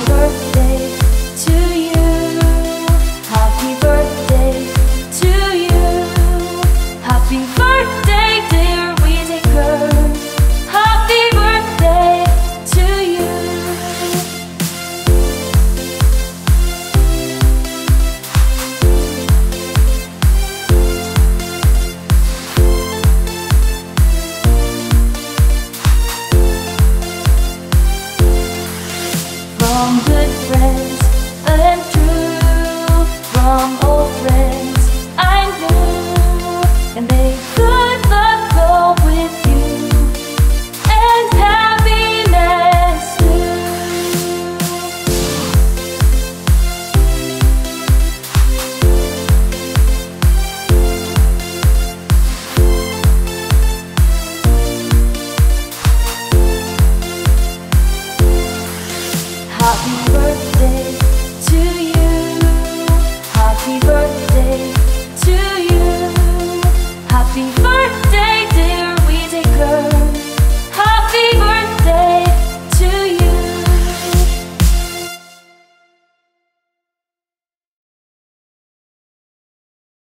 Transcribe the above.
birthday to you. Happy birthday to you. Happy birthday, dear Whitaker. Happy birthday to you. From good friends